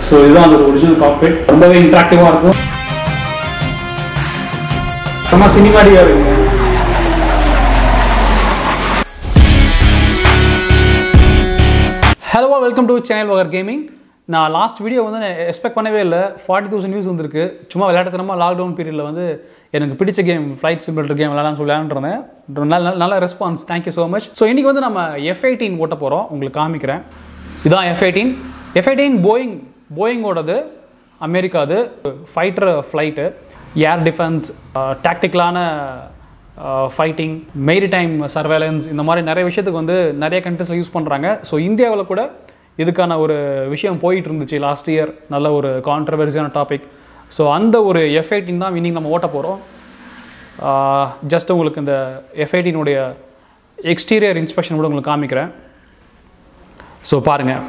So இதுதான் அந்த original cockpit. ரொம்பவே இன்ட்ராக்டிவாக இருக்கும். ரொம்ப சினிமாட்டிக்காக இருக்குங்க. Hello, welcome to channel Vagar gaming. நான் லாஸ்ட் வீடியோ வந்து எக்ஸ்பெக்ட் பண்ணவே இல்லை. 40,000 வியூஸ் வந்திருக்கு. சும்மா விளையாட்டுத்தனமா லாக்டவுன் பீரியடில் வந்து எனக்கு பிடிச்ச கேம் ஃப்ளைட் சிமுலேட்டர் கேம் விளையாடலாம்னு சொல்லி விளையாண்டுருந்தேன். நல்ல response, thank you so much. So இன்றைக்கி வந்து நம்ம F-18 ஓட்ட போகிறோம். உங்களுக்கு காமிக்கிறேன். இதுதான் F-18 போயிங்கோடது, அமெரிக்காது. ஃபைட்டர் ஃப்ளைட்டு, ஏர் டிஃபென்ஸ், டாக்டிக்கலான ஃபைட்டிங், மெரிடைம் சர்வேலன்ஸ், இந்த மாதிரி நிறைய விஷயத்துக்கு வந்து நிறைய கண்ட்ரீஸில் யூஸ் பண்ணுறாங்க. ஸோ இந்தியாவில் கூட இதுக்கான ஒரு விஷயம் போயிட்டு இருந்துச்சு லாஸ்ட் இயர். நல்ல ஒரு கான்ட்ரவர்சியான டாபிக். ஸோ அந்த ஒரு F-18 தான் இன்னைக்கு நம்ம ஓட்ட போகிறோம். ஜஸ்ட் உங்களுக்கு இந்த F-18 எக்ஸ்டீரியர் இன்ஸ்பெக்ஷன் கூட உங்களுக்கு காமிக்கிறேன். ஸோ பாருங்கள்.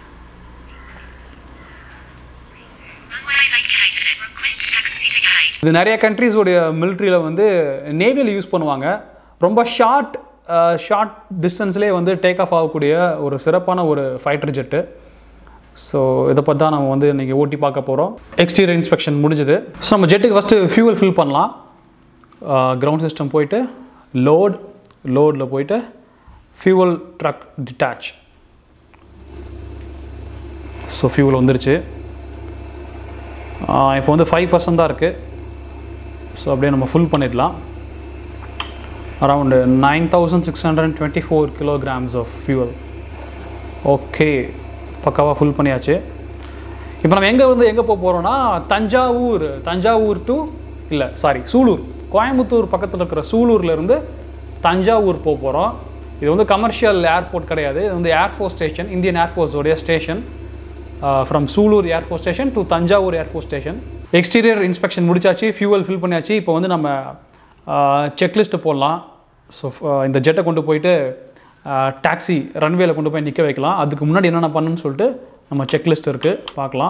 இது நிறைய கண்ட்ரீஸோடைய மிலிட்ரியில் வந்து நேவியில் யூஸ் பண்ணுவாங்க. ரொம்ப ஷார்ட் டிஸ்டன்ஸ்லேயே வந்து டேக் ஆஃப் ஆகக்கூடிய ஒரு சிறப்பான ஒரு ஃபைட்டர் ஜெட்டு. ஸோ இதை பற்றி தான் நம்ம வந்து இன்றைக்கி ஓட்டி பார்க்க போகிறோம். எக்ஸ்டீரியர் இன்ஸ்பெக்ஷன் முடிஞ்சுது. ஸோ நம்ம ஜெட்டுக்கு ஃபஸ்ட்டு ஃபியூவல் ஃபில் பண்ணலாம். கிரவுண்ட் சிஸ்டம் போயிட்டு லோடில் போயிட்டு fuel truck detach. So fuel வந்துருச்சு. இப்போ வந்து 5% தான் இருக்குது. ஸோ அப்படியே நம்ம ஃபுல் பண்ணிடலாம். Around 9,624 kilograms of fuel. Okay, பக்காவாக ஃபுல் பண்ணியாச்சு. இப்போ நம்ம எங்கே போக போகிறோன்னா தஞ்சாவூர் டு சூலூர், கோயம்புத்தூர் பக்கத்தில் இருக்கிற சூலூர்லேருந்து தஞ்சாவூர் போக போகிறோம். இது வந்து கமர்ஷியல் ஏர்போர்ட் கிடையாது. இது வந்து ஏர்ஃபோர்ஸ் ஸ்டேஷன், இந்தியன் ஏர்ஃபோர்ஸோடைய station. From Sulur air force station to Thanjavur air force station. Exterior inspection முடிச்சாச்சு, ஃபியூவல் ஃபில் பண்ணியாச்சு. இப்போ வந்து நம்ம செக்லிஸ்ட்டு போடலாம். ஸோ இந்த ஜெட்டை கொண்டு போயிட்டு டாக்ஸி ரன்வேல கொண்டு போய் நிற்க வைக்கலாம். அதுக்கு முன்னாடி என்னென்ன பண்ணணும்னு சொல்லிட்டு நம்ம செக்லிஸ்ட் இருக்குது, பார்க்கலாம்.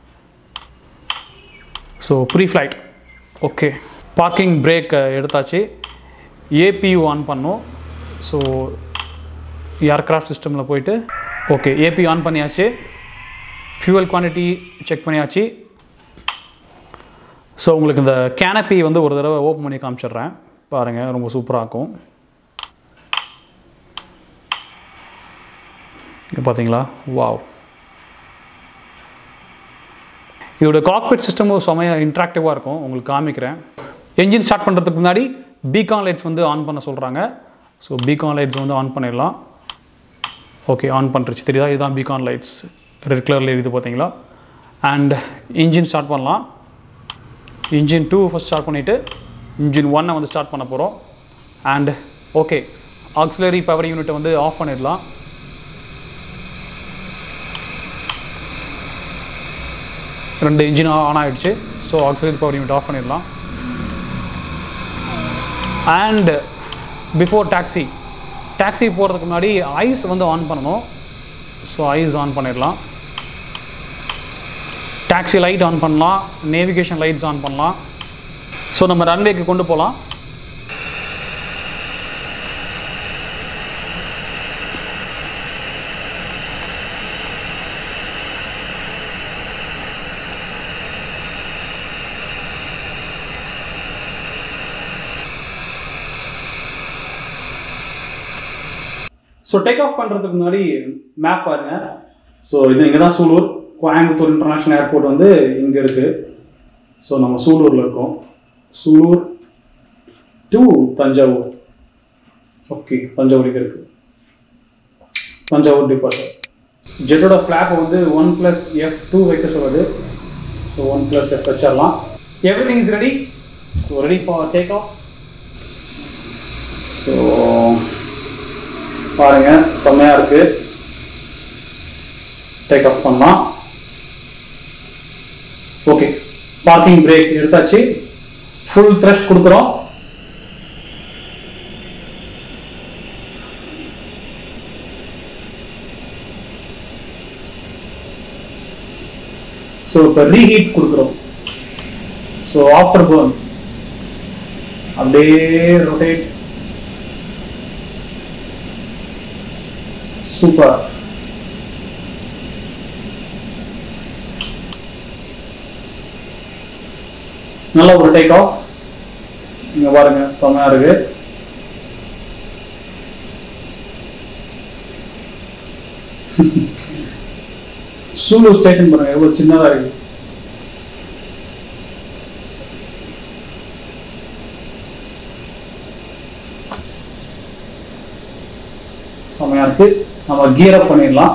So pre flight okay. Parking brake எடுத்தாச்சு. APU ஆன் பண்ணோம். ஸோ ஏர்க்ராஃப்ட் சிஸ்டமில் போயிட்டு ஓகே APU ஆன் பண்ணியாச்சு. ஃபியூவல் குவான்டிட்டி செக் பண்ணியாச்சு. ஸோ உங்களுக்கு இந்த கேனப்பி வந்து ஒரு தடவை ஓப்பன் பண்ணி காமிச்சிடுறேன் பாருங்கள். ரொம்ப சூப்பராக இருக்கும். பார்த்தீங்களா? வாவ். இதோட காக்பிட் சிஸ்டமும் செமையாக இன்ட்ராக்டிவாக இருக்கும். உங்களுக்கு காமிக்கிறேன். என்ஜின் ஸ்டார்ட் பண்ணுறதுக்கு முன்னாடி பீகான் லைட்ஸ் வந்து ஆன் பண்ண சொல்கிறாங்க. ஸோ பீகான் லைட்ஸ் வந்து ஆன் பண்ணிடலாம். ஓகே, ஆன் பண்ணுறச்சு தெரியுதா? இதுதான் பீகான் லைட்ஸ், ரெட் கலரில் இருக்குது பார்த்தீங்களா? அண்ட் இன்ஜின் ஸ்டார்ட் பண்ணலாம். இன்ஜின் 2 ஃபஸ்ட் ஸ்டார்ட் பண்ணிவிட்டு இன்ஜின் 1 வந்து ஸ்டார்ட் பண்ண போகிறோம். அண்ட் ஓகே, ஆக்சிலரி பவர் யூனிட்டை வந்து ஆஃப் பண்ணிடலாம். ரெண்டு இன்ஜின் ஆன் ஆகிடுச்சு. So auxiliary power unit off பண்ணிடலாம். அண்ட் பிஃபோர் டாக்ஸி போகிறதுக்கு முன்னாடி ஐஸ் வந்து ஆன் பண்ணணும். ஸோ ஐஸ் ஆன் பண்ணிடலாம். டாக்ஸி லைட் ஆன் பண்ணலாம். நேவிகேஷன் லைட்ஸ் ஆன் பண்ணலாம். ஸோ நம்ம ரன்வேக்கு கொண்டு போகலாம். ஸோ டேக் ஆஃப் பண்ணுறதுக்கு முன்னாடி மேப் பாருங்கள். ஸோ இது இங்கே தான் சூலூர். கோயம்புத்தூர் இன்டர்நேஷ்னல் ஏர்போர்ட் வந்து இங்கே இருக்குது. ஸோ நம்ம சூலூரில் இருக்கோம். சூலூர் டு தஞ்சாவூர். ஓகே, தஞ்சாவூர் இங்கே இருக்குது. தஞ்சாவூர் டிபார்ச்சர். ஜெட்டோட ஃப்ளாப் வந்து 1+F2 வைக்க சொல்லுது. ஸோ 1+F வச்சிடலாம். Everything is ready. So ready for take off. So பாருங்கள், செம்மையாக இருக்குது. டேக் ஆஃப் பண்ணலாம். ஓகே, பார்க்கிங் பிரேக் எடுத்தாச்சு. ஃபுல் த்ரஸ்ட் கொடுக்குறோம். ஸோ இப்போ ரீஹீட் கொடுக்குறோம். ஸோ ஆஃப்டர் பர்ன் அப்படியே ரொட்டேட். சூப்பர். நல்ல ஒரு டேக் ஆஃப். இங்கே பாருங்க, செம்மையாக இருக்கு. சூலூர் ஸ்டேஷன் பாருங்க எவ்வளோ சின்னதாக இருக்கு. செம்மையாக இருக்கு. நம்ம கியர் அப் பண்ணிடலாம்.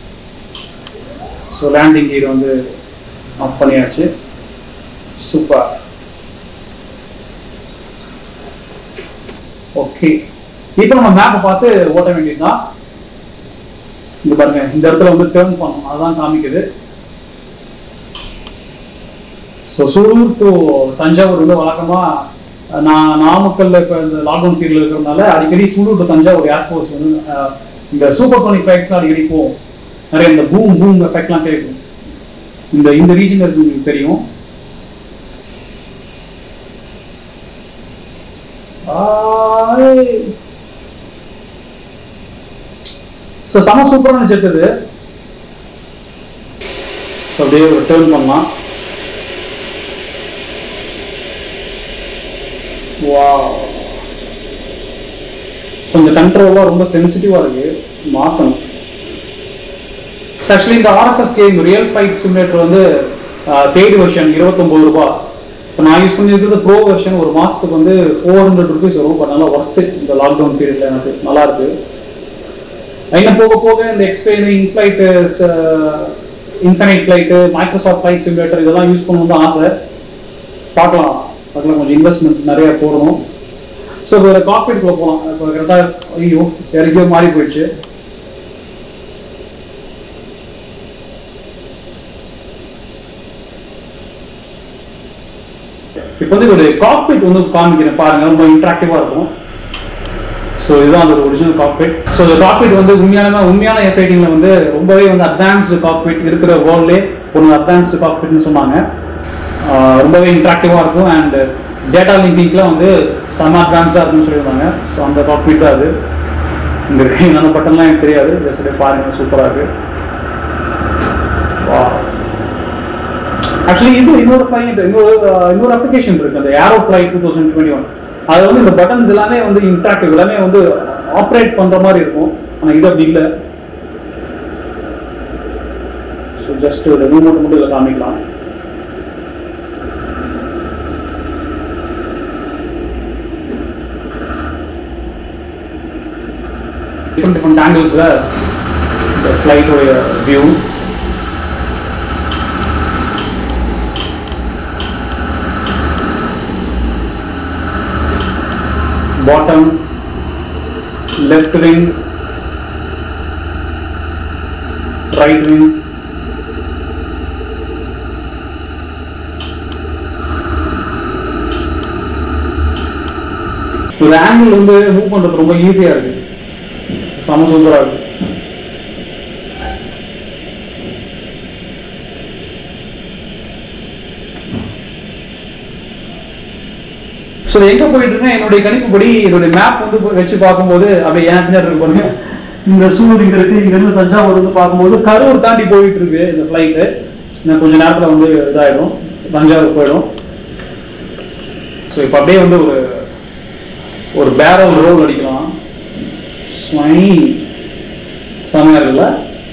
ஸோ லேண்டிங் கியர் வந்து அப் பண்ணியாச்சு. சூப்பர். ஓகே, இப்போ நம்ம மேப்பை பார்த்து ஓட்ட வேண்டியதுதான். இங்க பாருங்க, இந்த இடத்துல வந்து டேர்ன் பண்ணணும், அதுதான் காமிக்குது. ஸோ சூலூர் டு தஞ்சாவூர் வந்து வழக்கமா நான் நாமக்கல்ல இப்போ இந்த லாக்டவுன் பீரியட்ல இருக்கிறதுனால அடிக்கடி சூலூர் டு தஞ்சாவூர் ஏர்போர்ட்ஸ் வந்து இந்த சூப்பர் சோனிக் ஃபிளைட்ஸ்லாம் அடிக்கடி போகும். நிறைய இந்த பூம் பூம் எஃபெக்ட்லாம் கேட்கும். இந்த ரீஜன் இருக்கு, உங்களுக்கு தெரியும். ஸோ செம சூப்பரான ஜெட் இது. ஸோ அப்படியே ஒரு டேர்ன் பண்ணலாம். வாவ், கொஞ்சம் கண்ட்ரோலாக ரொம்ப சென்சிட்டிவாக இருக்கு, மாற்றணும். ஆக்சுவலி இந்த RFS game real flight simulator வந்து பெய்டு வெர்ஷன் 29 ரூபா. இப்போ நான் யூஸ் பண்ணியிருக்கிறது ப்ரோ வெர்ஷன். ஒரு மாதத்துக்கு வந்து 400 ருபீஸ் வரும். பட் நல்லா ஒர்த்து இந்த லாக்டவுன் பீரியட்ல எனக்கு நல்லா இருக்கு. இன்னும் போக போக இந்த explain inflight, infinite flight, Microsoft flight simulator இதெல்லாம் யூஸ் பண்ணணும்னு தான் ஆசை. பார்க்கலாம், கொஞ்சம் இன்வெஸ்ட்மெண்ட் நிறைய போடணும். ஸோ இப்போ காக்பிட்குள்ளே போகலாம். இப்போ கரெக்டாக ஐயோ யாருக்கோ மாறி போயிடுச்சு. இப்போ வந்து ஒரு காக்பிட் வந்து காமிக்கிறேன் பாருங்க, ரொம்ப இன்ட்ராக்டிவாக இருக்கும். ஸோ இதுதான் அந்த ஒரிஜினல் காக்பிட். ஸோ இந்த காக்பிட் வந்து உண்மையான எஃபைட்டிங்கில் வந்து ரொம்பவே வந்து அட்வான்ஸ்டு காக்பிட் இருக்கிற வேர்ல்ட்லே ஒரு அட்வான்ஸ்டு காக்பிட்னு சொன்னாங்க. ரொம்பவே இன்ட்ராக்டிவாக இருக்கும். அண்ட் டேட்டா லிங்கிங்லாம் வந்து செம்ம அட்வான்ஸ்டாக இருக்குன்னு சொல்லியிருந்தாங்க. ஸோ அந்த காக்பிட் தான் அது. இங்கே இருக்க என்னென்ன பட்டன்லாம் எனக்கு தெரியாது, ஜஸ்ட் பாருங்கள், சூப்பராக இருக்குது. வா, ஆக்சுவலி இன்னொரு அப்ளிகேஷன் இருக்குது, அந்த ஏரோ ஃப்ளைட் 2021. அது வந்து இந்த பட்டன்ஸ் எல்லாமே வந்து இன்ட்ராக்டிவ், எல்லாமே வந்து ஆப்ரேட் பண்ணுற மாதிரி இருக்கும். ஆனால் இது அப்படி இல்லை. ஸோ ஜஸ்ட் ஒரு ரிமோட் மட்டும் இதில் காமிக்கலாம். different angles the flight view. Bottom, left wing, right wing. இந்த ஆங்கிள் வந்து மூவ் பண்றது ரொம்ப ஈஸியா இருக்கு, செம சூப்பரா இருக்கு. ஸோ எங்கே போயிட்டு இருக்கேன், என்னுடைய கணிப்புப்படி என்னுடைய மேப் வந்து வச்சு பார்க்கும்போது அப்படியே ஏன் பின்னாடி இருக்கு பாருங்க, இந்த சூலூர் இங்கே இருக்கு, இங்கேருந்து தஞ்சாவூர் வந்து பார்க்கும்போது கரூர் தாண்டி போயிட்டு இருக்கு இந்த ஃப்ளைட்டு. இன்னும் கொஞ்சம் நேரத்தில் வந்து இதாகிடும், தஞ்சாவூர் போயிடும். ஸோ இப்போ அப்படியே வந்து ஒரு பேரல் ரோல் அடிக்கலாம். செமையா இருக்குல்ல?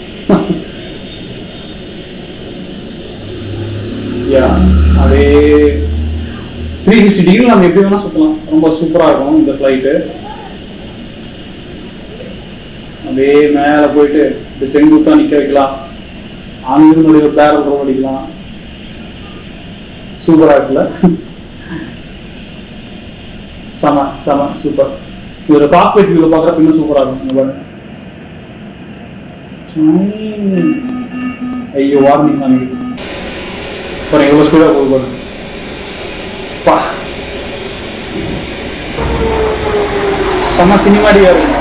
அதே 360 டிகிரி நம்ம எப்படி வேணா சுற்றலாம், ரொம்ப சூப்பராக இருக்கும் இந்த ஃப்ளைட்டு. அப்படியே மேலே போயிட்டு இந்த செங்குத்தாக நிற்க வைக்கலாம், அங்கிருந்து ஒரு பேரல் ரோல் அடிக்கலாம். சூப்பராக இருக்குல்ல? செம செம சூப்பர். இதோட காக்பிட் வியூல பார்க்குறப்ப இன்னும் சூப்பராக இருக்கும். ஐயோ வார்னிங் தான் பாருங்க, எவ்வளோ ஸ்பீடாக போகுது பாருங்க. பா, செம சினிமாடியாக இருக்கும்.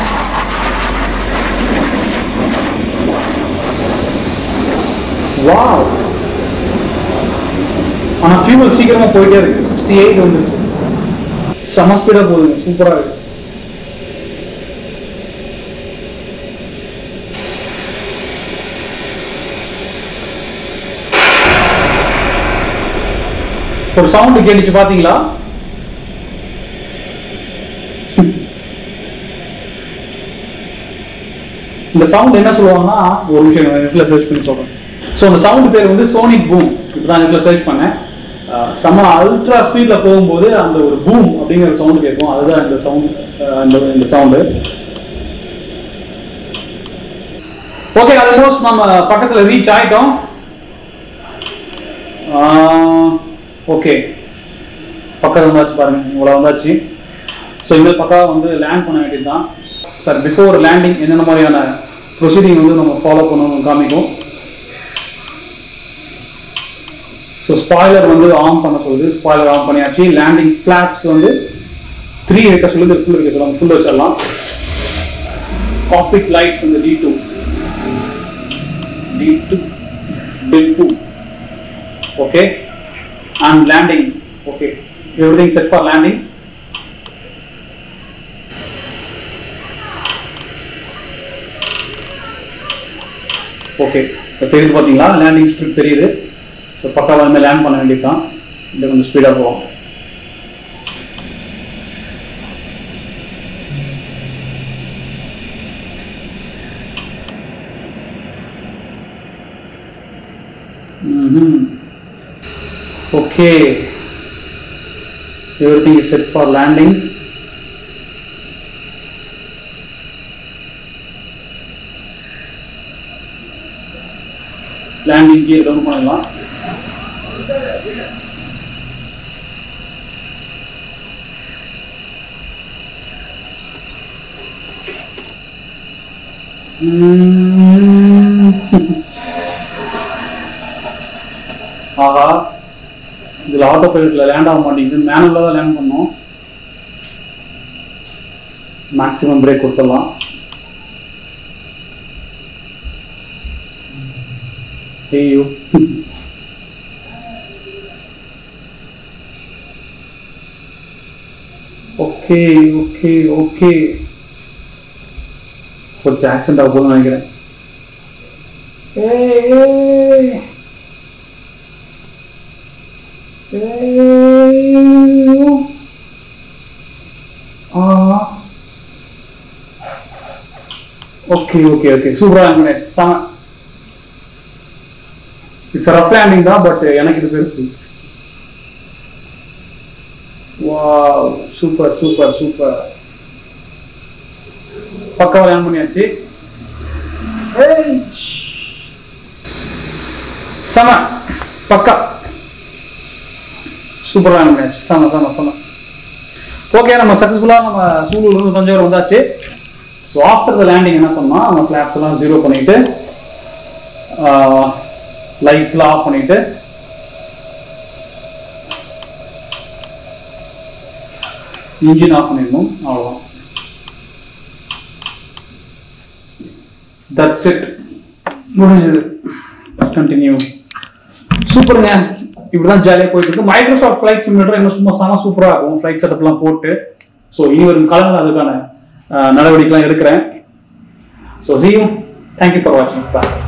வாவ், ஆனால் ஃபியூவல் சீக்கிரமாக போயிட்டே இருக்கு. 68 வந்துருச்சு, செம ஸ்பீடாக போகுதுங்க, சூப்பராக இருக்கு. ஒரு சவுண்ட் கேட்டுச்சு பாத்தீங்களா? இந்த சவுண்ட் என்ன சொல்லுவாங்கன்னா, ஒரு விஷயம் நெட்ல சர்ச் பண்ணி சொல்றேன். ஸோ அந்த சவுண்ட் பேர் வந்து சோனிக் பூம். இப்பதான் நெட்ல சர்ச் பண்ணேன். செம்ம அல்ட்ரா ஸ்பீட்ல போகும்போது அந்த ஒரு பூம் அப்படிங்கிற சவுண்ட் கேட்கும். அதுதான் இந்த சவுண்ட். இந்த சவுண்டு ஓகே. ஆல்மோஸ்ட் நம்ம பக்கத்துல ரீச் ஆயிட்டோம். ஓகே, பக்கம் வந்தாச்சு பாருங்க, இவ்வளோ வந்தாச்சு. ஸோ இந்த பக்கம் வந்து லேண்ட் பண்ண வேண்டியது தான் சார். பிஃபோர் லேண்டிங் என்னென்ன மாதிரியான ப்ரொசீடிங் வந்து நம்ம ஃபாலோ பண்ணணும் காமிக்கும். ஸோ ஸ்பாய்லர் வந்து ஆன் பண்ண சொல்லுது. ஸ்பாய்லர் ஆன் பண்ணியாச்சு. லேண்டிங் ஃபிளாப்ஸ் வந்து 3 வைக்க சொல்லுது. ஃபுல் வைக்க சொல்லுவாங்க. ஃபுல் வச்சிடலாம். காக்பிட் லைட்ஸ் வந்து D2 okay, and landing. Okay, everything set for landing. Okay, தெரியுது பாத்தீங்களா? லேண்டிங் ஸ்ட்ரிப் தெரியுது. ஸோ பக்காவா வந்து லேண்ட் பண்ண வேண்டியதுதான். இது கொஞ்சம் ஸ்பீடாக போகும். Okay, everything is set for landing. Landing gear down பண்ணலாம். ஆஹா, இதில் ஆட்டோ பைலட்டில் லேண்ட் ஆக மாட்டேங்குது. மேனுவலாக தான் லேண்ட் பண்ணோம். மேக்ஸிமம் பிரேக் கொடுத்துடலாம். ஐயோ, ஓகே ஓகே ஓகே, கொஞ்சம் ஆக்சிடென்ட் ஆக போதும்னு நினைக்கிறேன். ஓகே ஓகே ஓகே, சூப்பரா இருக்கு. செம. இட்ஸ் ரஃப் லேண்டிங் தான், பட் எனக்கு இது பெருசு. Wow, super super super. பக்காவா லேண்ட் பண்ணியாச்சு. செம, பக்கா சூப்பரா லேண்ட் பண்ணியாச்சு. செம செம செம. ஓகே, நம்ம சக்ஸஸ்ஃபுல்லாக நம்ம சூலூர்லேருந்து தஞ்சாவூர் வந்தாச்சு. ஸோ ஆஃப்டர் த லேண்டிங் என்ன பண்ணோம், நம்ம ஃப்ளாப்ஸ் எல்லாம் 0 பண்ணிட்டு, லைட்ஸ்லாம் ஆஃப் பண்ணிட்டு, இன்ஜின் ஆஃப் பண்ணிடணும். அவ்வளோதான். தட்ஸ் இட், முடிஞ்சது. கண்டினியூ. சூப்பருங்க. இப்படிதான் ஜாலியாக போயிட்டு இருக்கு. மைக்ரோசாஃப்ட் ஃபிளைட் சிமுலேட்டர் இன்னும் சும்மா செம சூப்பராக இருக்கும். ஃபிளைட் செட்டப்லாம் போட்டு. ஸோ இனி ஒரு காலங்கள் அதுக்கான நடவடிக்கைலாம் எடுக்கிறேன். So see you. Thank you for watching. Bye.